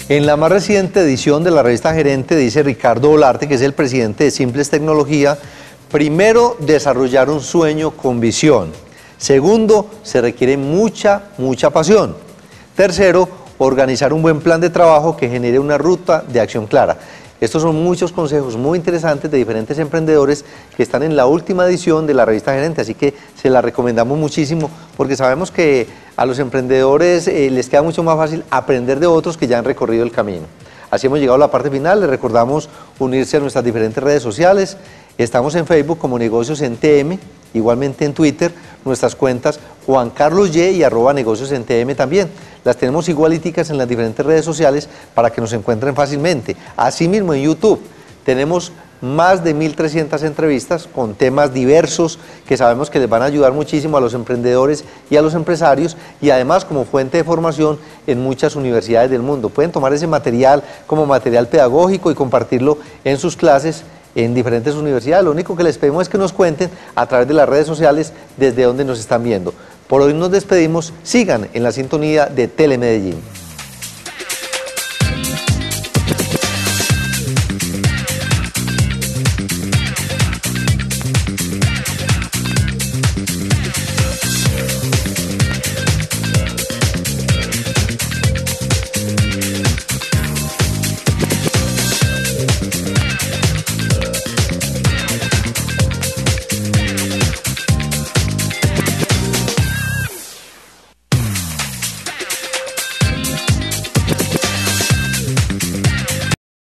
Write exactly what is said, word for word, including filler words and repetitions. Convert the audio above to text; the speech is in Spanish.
En la más reciente edición de la revista Gerente dice Ricardo Olarte, que es el presidente de Simples Tecnología, primero, desarrollar un sueño con visión. Segundo, se requiere mucha, mucha pasión. Tercero, organizar un buen plan de trabajo que genere una ruta de acción clara. Estos son muchos consejos muy interesantes de diferentes emprendedores que están en la última edición de la revista Gerente, así que se la recomendamos muchísimo porque sabemos que a los emprendedores eh, les queda mucho más fácil aprender de otros que ya han recorrido el camino. Así hemos llegado a la parte final. Les recordamos unirse a nuestras diferentes redes sociales. Estamos en Facebook como Negocios en T M, igualmente en Twitter, nuestras cuentas Juan Carlos Y y arroba Negocios en T M también. Las tenemos igualíticas en las diferentes redes sociales para que nos encuentren fácilmente. Asimismo en YouTube tenemos más de mil trescientas entrevistas con temas diversos que sabemos que les van a ayudar muchísimo a los emprendedores y a los empresarios, y además como fuente de formación en muchas universidades del mundo. Pueden tomar ese material como material pedagógico y compartirlo en sus clases en diferentes universidades. Lo único que les pedimos es que nos cuenten a través de las redes sociales desde donde nos están viendo. Por hoy nos despedimos. Sigan en la sintonía de Telemedellín.